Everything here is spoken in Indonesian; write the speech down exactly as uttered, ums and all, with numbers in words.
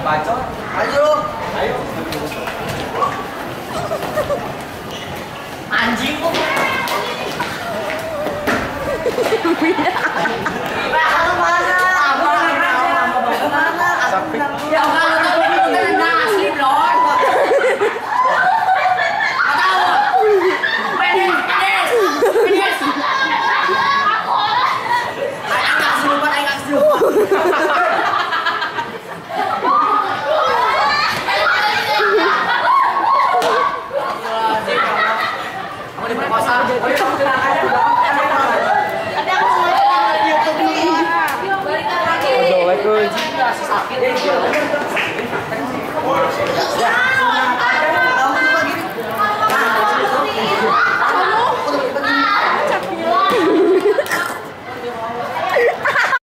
bacot. Ayo. Ayo. Anjing kok. Halo mana? Apa mana? Sampai Ya kalau tahu itu kan asli blon. Tahu. Pedes, pedes. Pedes. Ayo kasih lupa, ayo kasih lupa. Mau diperkosa. sakit.